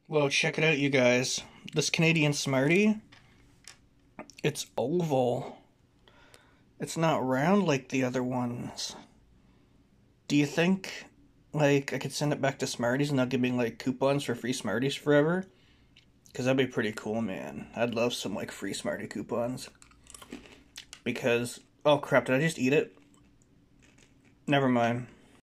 Well, check it out, you guys. This Canadian Smartie, it's oval. It's not round like the other ones. Do you think, like, I could send it back to Smarties and they'll give me, like, coupons for free Smarties forever? Because that'd be pretty cool, man. I'd love some, like, free Smartie coupons. Because, oh crap, did I just eat it? Never mind.